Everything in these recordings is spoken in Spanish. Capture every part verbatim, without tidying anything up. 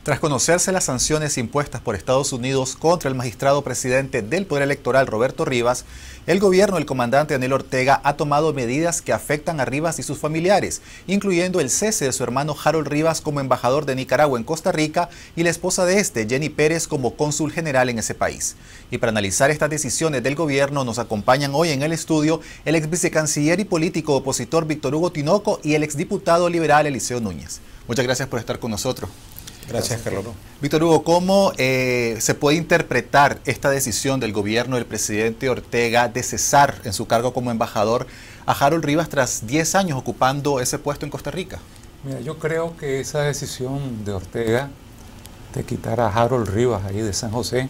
Tras conocerse las sanciones impuestas por Estados Unidos contra el magistrado presidente del Poder Electoral, Roberto Rivas, el gobierno del comandante Daniel Ortega ha tomado medidas que afectan a Rivas y sus familiares, incluyendo el cese de su hermano Harold Rivas como embajador de Nicaragua en Costa Rica y la esposa de este, Jenny Pérez, como cónsul general en ese país. Y para analizar estas decisiones del gobierno nos acompañan hoy en el estudio el ex vicecanciller y político opositor Víctor Hugo Tinoco y el exdiputado liberal Eliseo Núñez. Muchas gracias por estar con nosotros. Gracias, Carlos. Víctor Hugo, ¿cómo eh, se puede interpretar esta decisión del gobierno del presidente Ortega de cesar en su cargo como embajador a Harold Rivas tras diez años ocupando ese puesto en Costa Rica? Mira, yo creo que esa decisión de Ortega de quitar a Harold Rivas ahí de San José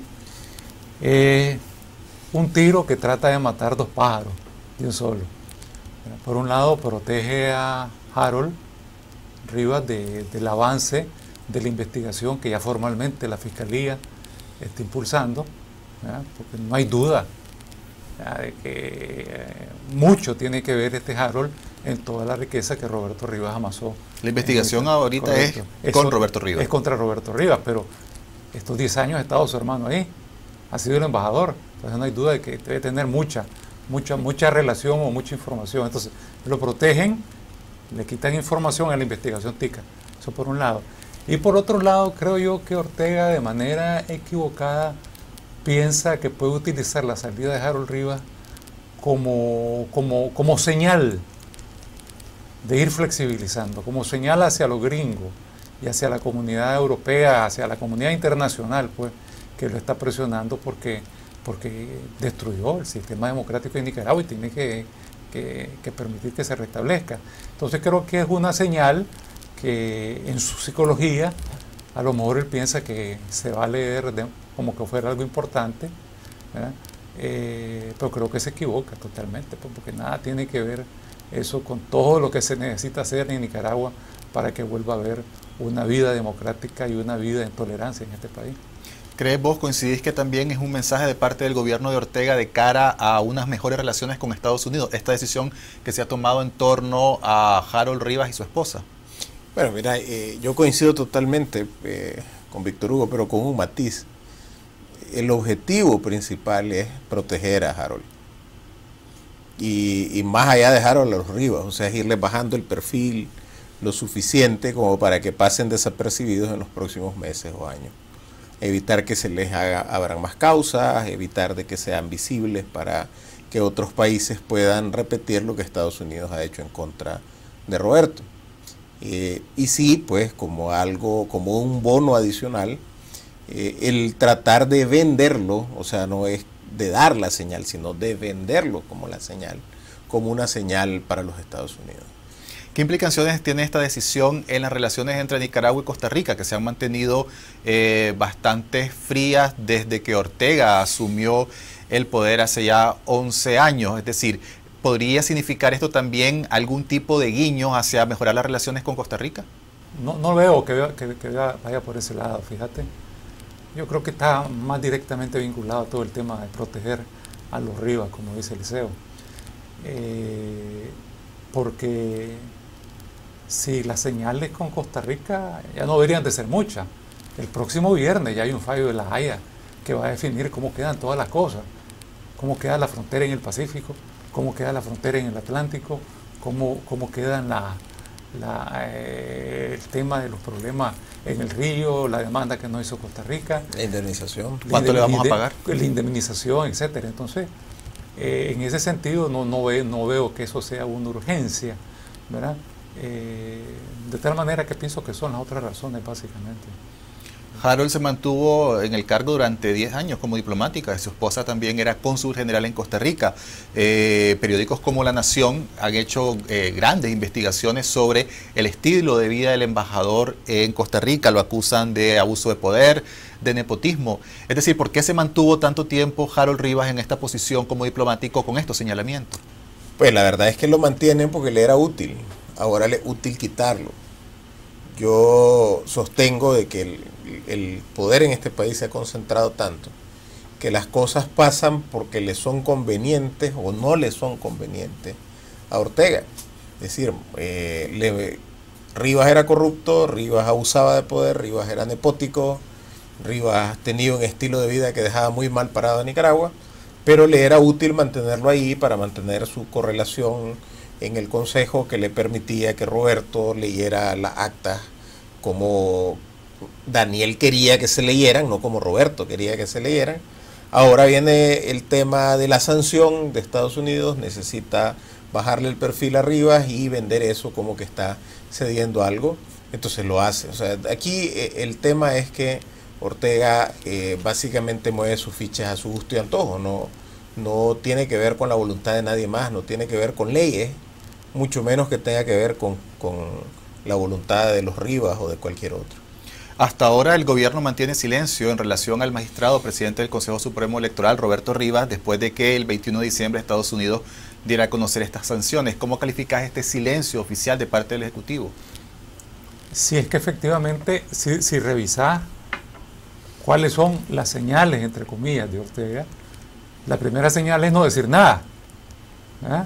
es un tiro que trata de matar dos pájaros de un solo. Por un lado, protege a Harold Rivas de, del avance de la investigación que ya formalmente la Fiscalía está impulsando, ¿verdad? Porque no hay duda, ¿verdad?, de que eh, mucho tiene que ver este Harold en toda la riqueza que Roberto Rivas amasó. La investigación este, ahorita correcto. es con es, Roberto Rivas. Es contra Roberto Rivas, pero estos diez años ha estado su hermano ahí, ha sido el embajador, entonces no hay duda de que debe tener mucha, mucha, mucha relación o mucha información. Entonces lo protegen, le quitan información a la investigación TICA, eso por un lado. Y por otro lado, creo yo que Ortega de manera equivocada piensa que puede utilizar la salida de Harold Rivas como, como, como señal de ir flexibilizando, como señal hacia los gringos y hacia la comunidad europea, hacia la comunidad internacional, pues, que lo está presionando porque, porque destruyó el sistema democrático de Nicaragua y tiene que, que, que permitir que se restablezca. Entonces creo que es una señal que en su psicología a lo mejor él piensa que se va a leer de, como que fuera algo importante, eh, pero creo que se equivoca totalmente, pues, porque nada tiene que ver eso con todo lo que se necesita hacer en Nicaragua para que vuelva a haber una vida democrática y una vida en tolerancia en este país. ¿Crees vos, coincidís que también es un mensaje de parte del gobierno de Ortega de cara a unas mejores relaciones con Estados Unidos, esta decisión que se ha tomado en torno a Harold Rivas y su esposa? Bueno, mira, eh, yo coincido totalmente eh, con Víctor Hugo, pero con un matiz. El objetivo principal es proteger a Harold. Y, y más allá de Harold, a los Rivas, o sea, es irles bajando el perfil lo suficiente como para que pasen desapercibidos en los próximos meses o años. Evitar que se les haga, abran más causas, evitar de que sean visibles para que otros países puedan repetir lo que Estados Unidos ha hecho en contra de Roberto. Eh, y sí, pues como algo, como un bono adicional, eh, el tratar de venderlo, o sea, no es de dar la señal, sino de venderlo como la señal, como una señal para los Estados Unidos. ¿Qué implicaciones tiene esta decisión en las relaciones entre Nicaragua y Costa Rica, que se han mantenido eh, bastante frías desde que Ortega asumió el poder hace ya once años? Es decir, ¿podría significar esto también algún tipo de guiño hacia mejorar las relaciones con Costa Rica? No, no veo que, que, que vaya por ese lado, fíjate. Yo creo que está más directamente vinculado a todo el tema de proteger a los Rivas, como dice Eliseo. Eh, porque si las señales con Costa Rica ya no deberían de ser muchas. El próximo viernes ya hay un fallo de La Haya que va a definir cómo quedan todas las cosas, cómo queda la frontera en el Pacífico, cómo queda la frontera en el Atlántico, cómo, cómo queda la, la, eh, el tema de los problemas en el río, la demanda que nos hizo Costa Rica. La indemnización. ¿Cuánto le vamos a pagar? La indemnización, etcétera. Entonces, eh, en ese sentido no, no, ve, no veo que eso sea una urgencia, ¿verdad? Eh, de tal manera que pienso que son las otras razones, básicamente. Harold se mantuvo en el cargo durante diez años como diplomática. Su esposa también era cónsul general en Costa Rica. Eh, periódicos como La Nación han hecho eh, grandes investigaciones sobre el estilo de vida del embajador en Costa Rica. Lo acusan de abuso de poder, de nepotismo. Es decir, ¿por qué se mantuvo tanto tiempo Harold Rivas en esta posición como diplomático con estos señalamientos? Pues la verdad es que lo mantienen porque le era útil. Ahora le es útil quitarlo. Yo sostengo de que el, el poder en este país se ha concentrado tanto que las cosas pasan porque le son convenientes o no le son convenientes a Ortega. Es decir, eh, le Rivas era corrupto, Rivas abusaba de poder, Rivas era nepótico, Rivas tenía un estilo de vida que dejaba muy mal parado a Nicaragua, pero le era útil mantenerlo ahí para mantener su correlación en el Consejo que le permitía que Roberto leyera las actas como Daniel quería que se leyeran, no como Roberto quería que se leyeran. Ahora viene el tema de la sanción de Estados Unidos, necesita bajarle el perfil a Rivas y vender eso como que está cediendo algo, entonces lo hace. O sea, aquí eh, el tema es que Ortega eh, básicamente mueve sus fichas a su gusto y antojo, no, no tiene que ver con la voluntad de nadie más, no tiene que ver con leyes, mucho menos que tenga que ver con, con la voluntad de los Rivas o de cualquier otro. Hasta ahora el gobierno mantiene silencio en relación al magistrado presidente del Consejo Supremo Electoral, Roberto Rivas, después de que el veintiuno de diciembre Estados Unidos diera a conocer estas sanciones. ¿Cómo calificas este silencio oficial de parte del Ejecutivo? Si es que efectivamente, si, si revisás cuáles son las señales, entre comillas, de Ortega, la primera señal es no decir nada, ¿eh?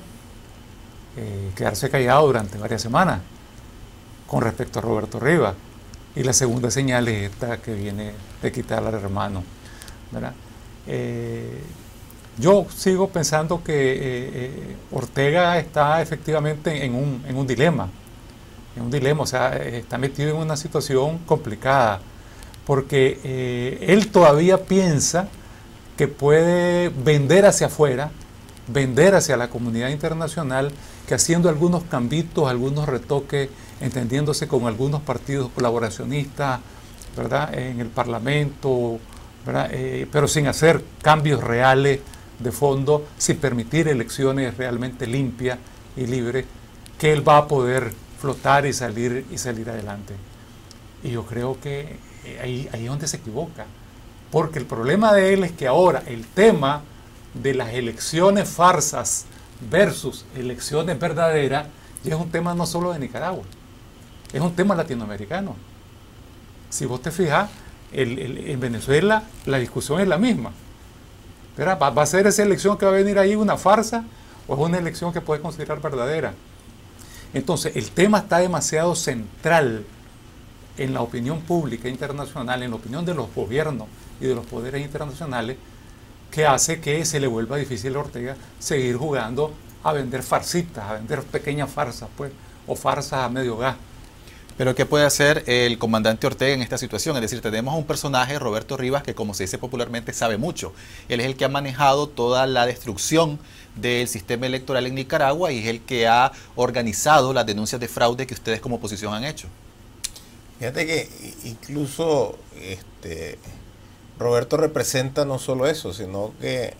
Eh, quedarse callado durante varias semanas con respecto a Roberto Rivas. Y la segunda señal es esta que viene de quitarle al hermano, ¿verdad? Eh, yo sigo pensando que eh, eh, Ortega está efectivamente en un, en un dilema, en un dilema, o sea, está metido en una situación complicada, porque eh, él todavía piensa que puede vender hacia afuera, vender hacia la comunidad internacional, que haciendo algunos cambitos, algunos retoques, entendiéndose con algunos partidos colaboracionistas, ¿verdad?, en el Parlamento, ¿verdad?, eh, pero sin hacer cambios reales de fondo, sin permitir elecciones realmente limpias y libres, que él va a poder flotar y salir y salir adelante. Y yo creo que ahí, ahí es donde se equivoca, porque el problema de él es que ahora el tema de las elecciones farsas versus elecciones verdaderas ya es un tema no solo de Nicaragua, es un tema latinoamericano. Si vos te fijas, el, el, en Venezuela la discusión es la misma. ¿Va, ¿Va a ser esa elección que va a venir ahí una farsa o es una elección que puede considerar verdadera? Entonces, el tema está demasiado central en la opinión pública internacional, en la opinión de los gobiernos y de los poderes internacionales, que hace que se le vuelva difícil a Ortega seguir jugando a vender farsitas, a vender pequeñas farsas, pues, o farsas a medio gas. Pero ¿qué puede hacer el comandante Ortega en esta situación? Es decir, tenemos a un personaje, Roberto Rivas, que como se dice popularmente sabe mucho. Él es el que ha manejado toda la destrucción del sistema electoral en Nicaragua y es el que ha organizado las denuncias de fraude que ustedes como oposición han hecho. Fíjate que incluso este, Roberto representa no solo eso, sino que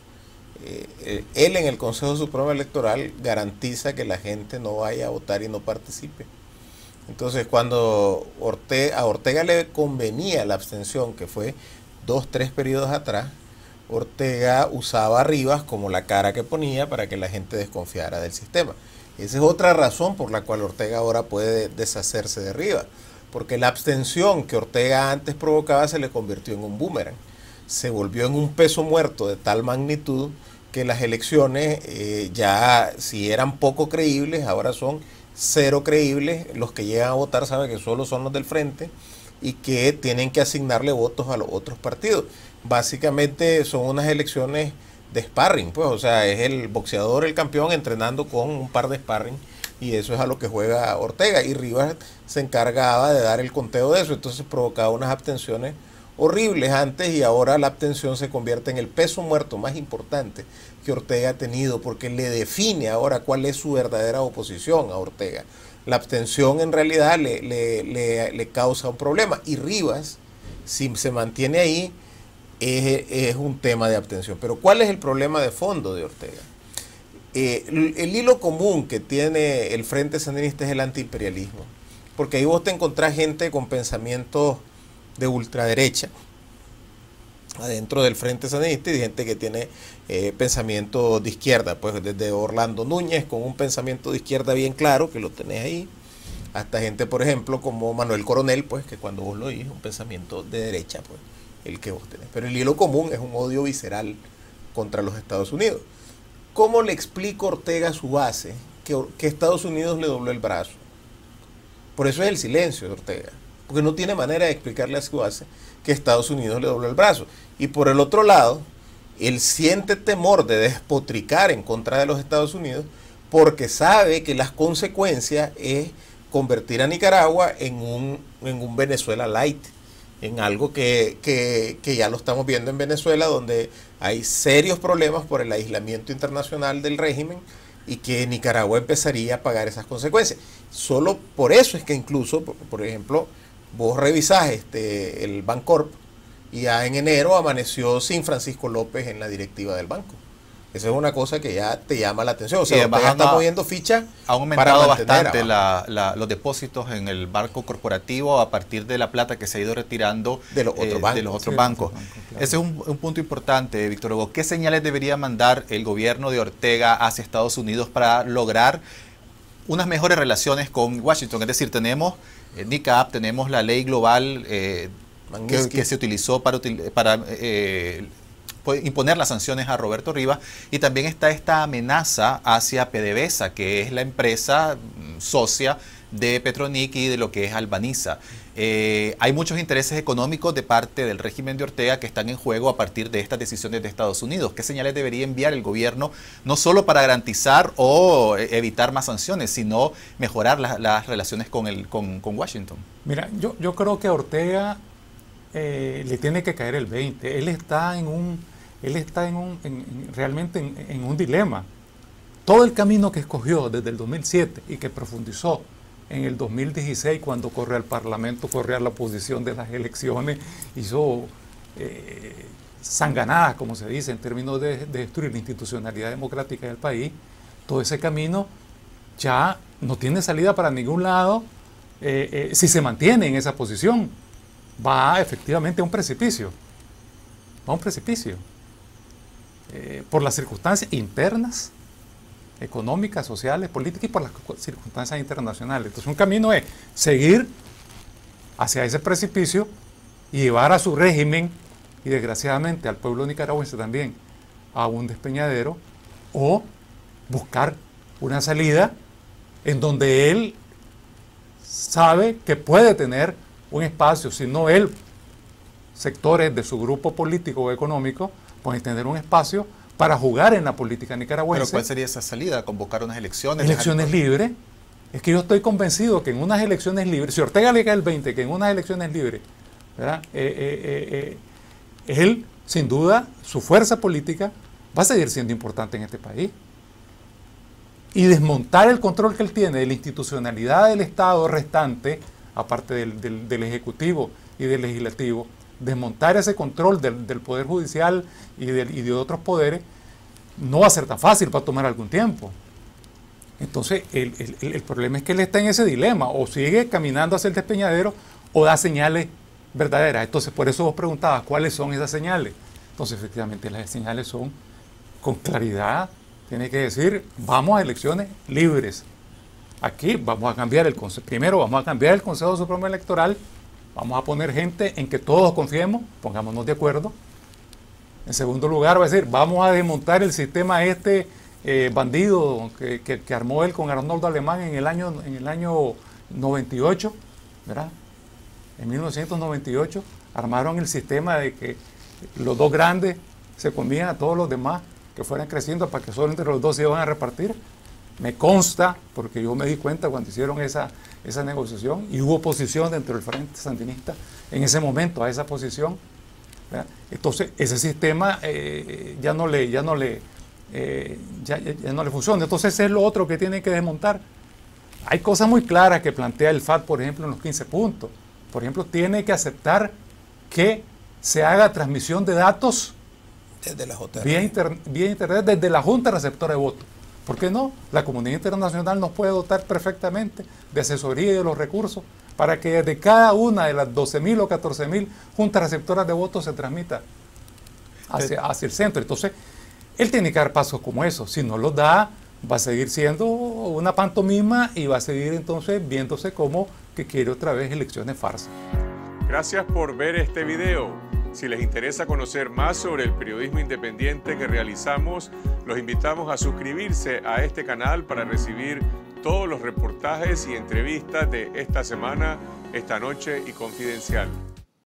eh, él en el Consejo Supremo Electoral garantiza que la gente no vaya a votar y no participe. Entonces, cuando Ortega, a Ortega le convenía la abstención, que fue dos, tres periodos atrás, Ortega usaba a Rivas como la cara que ponía para que la gente desconfiara del sistema. Esa es otra razón por la cual Ortega ahora puede deshacerse de Rivas, porque la abstención que Ortega antes provocaba se le convirtió en un boomerang. Se volvió en un peso muerto de tal magnitud que las elecciones eh, ya, si eran poco creíbles, ahora son cero creíbles. Los que llegan a votar saben que solo son los del frente y que tienen que asignarle votos a los otros partidos. Básicamente son unas elecciones de sparring, pues, o sea, es el boxeador, el campeón, entrenando con un par de sparring, y eso es a lo que juega Ortega, y Rivas se encargaba de dar el conteo de eso, entonces provocaba unas abstenciones horribles antes, y ahora la abstención se convierte en el peso muerto más importante que Ortega ha tenido, porque le define ahora cuál es su verdadera oposición a Ortega. La abstención en realidad le, le, le, le causa un problema, y Rivas, si se mantiene ahí, es, es un tema de abstención. Pero ¿cuál es el problema de fondo de Ortega? Eh, el, el hilo común que tiene el Frente Sandinista es el antiimperialismo, porque ahí vos te encontrás gente con pensamientos de ultraderecha adentro del Frente Sandinista y gente que tiene eh, pensamiento de izquierda, pues desde Orlando Núñez con un pensamiento de izquierda bien claro, que lo tenés ahí, hasta gente, por ejemplo, como Manuel Coronel, pues que cuando vos lo oís es un pensamiento de derecha, pues el que vos tenés. Pero el hilo común es un odio visceral contra los Estados Unidos. ¿Cómo le explica Ortega a su base que, que Estados Unidos le dobló el brazo? Por eso es el silencio de Ortega, porque no tiene manera de explicarle a su base que Estados Unidos le dobló el brazo. Y por el otro lado, él siente temor de despotricar en contra de los Estados Unidos porque sabe que las consecuencias es convertir a Nicaragua en un, en un Venezuela light, en algo que, que, que ya lo estamos viendo en Venezuela, donde hay serios problemas por el aislamiento internacional del régimen y que Nicaragua empezaría a pagar esas consecuencias. Solo por eso es que incluso, por, por ejemplo, vos revisás este, el Bancorp y ya en enero amaneció sin Francisco López en la directiva del banco. Esa es una cosa que ya te llama la atención. O sea, Ortega está moviendo ficha. Ha aumentado bastante la, la, los depósitos en el banco corporativo a partir de la plata que se ha ido retirando de los otros eh, bancos. De los otros sí, bancos. Banco, claro. Ese es un, un punto importante, Víctor Hugo. ¿Qué señales debería mandar el gobierno de Ortega hacia Estados Unidos para lograr unas mejores relaciones con Washington? Es decir, tenemos eh, N I C A P, tenemos la ley global eh, que, que se utilizó para, para eh, imponer las sanciones a Roberto Rivas, y también está esta amenaza hacia PDVSA, que es la empresa socia de Petronic y de lo que es Albaniza. Eh, hay muchos intereses económicos de parte del régimen de Ortega que están en juego a partir de estas decisiones de Estados Unidos. ¿Qué señales debería enviar el gobierno, no solo para garantizar o evitar más sanciones, sino mejorar la, las relaciones con, el, con, con Washington? Mira, yo, yo creo que a Ortega eh, le tiene que caer el veinte. Él está en un... Él está en un, en, en, realmente en, en un dilema. Todo el camino que escogió desde el dos mil siete y que profundizó en el dos mil dieciséis, cuando corrió al Parlamento, corrió a la oposición de las elecciones, hizo eh, sanganadas, como se dice, en términos de, de destruir la institucionalidad democrática del país. Todo ese camino ya no tiene salida para ningún lado eh, eh, si se mantiene en esa posición. Va efectivamente a un precipicio. Va a un precipicio. Eh, por las circunstancias internas, económicas, sociales, políticas y por las circunstancias internacionales. Entonces un camino es seguir hacia ese precipicio y llevar a su régimen y desgraciadamente al pueblo nicaragüense también a un despeñadero, o buscar una salida en donde él sabe que puede tener un espacio, si no él, sectores de su grupo político o económico pueden tener un espacio para jugar en la política nicaragüense. ¿Pero cuál sería esa salida? ¿Convocar unas elecciones? Elecciones libres. Es que yo estoy convencido que en unas elecciones libres, si Ortega le cae el veinte, que en unas elecciones libres, ¿verdad? Eh, eh, eh, eh, él, sin duda, su fuerza política va a seguir siendo importante en este país. Y desmontar el control que él tiene de la institucionalidad del Estado restante, aparte del, del, del Ejecutivo y del Legislativo, desmontar ese control del, del Poder Judicial y, del, y de otros poderes, no va a ser tan fácil, va a tomar algún tiempo. Entonces, el, el, el problema es que él está en ese dilema, o sigue caminando hacia el despeñadero, o da señales verdaderas. Entonces, por eso vos preguntabas, ¿cuáles son esas señales? Entonces, efectivamente, las señales son, con claridad, tiene que decir, vamos a elecciones libres. Aquí vamos a cambiar el Consejo, primero vamos a cambiar el Consejo Supremo Electoral. Vamos a poner gente en que todos confiemos, pongámonos de acuerdo. En segundo lugar, va a decir, vamos a desmontar el sistema este eh, bandido que, que, que armó él con Arnoldo Alemán en el año, en el año noventa y ocho, ¿verdad? En mil novecientos noventa y ocho armaron el sistema de que los dos grandes se comían a todos los demás que fueran creciendo para que solo entre los dos se iban a repartir. Me consta, porque yo me di cuenta cuando hicieron esa, esa negociación, y hubo oposición dentro del Frente Sandinista en ese momento a esa posición, ¿verdad? Entonces ese sistema eh, ya no le, ya no le, eh, ya, ya, ya no le funciona. Entonces es lo otro que tiene que desmontar. Hay cosas muy claras que plantea el F A D, por ejemplo, en los quince puntos. Por ejemplo, tiene que aceptar que se haga transmisión de datos desde la J R. Vía, inter, vía internet desde la Junta Receptora de Votos. ¿Por qué no? La comunidad internacional nos puede dotar perfectamente de asesoría y de los recursos para que desde cada una de las doce mil o catorce mil juntas receptoras de votos se transmita hacia, hacia el centro. Entonces, él tiene que dar pasos como esos. Si no los da, va a seguir siendo una pantomima y va a seguir entonces viéndose como que quiere otra vez elecciones farsa. Gracias por ver este video. Si les interesa conocer más sobre el periodismo independiente que realizamos, los invitamos a suscribirse a este canal para recibir todos los reportajes y entrevistas de esta semana, esta noche y Confidencial.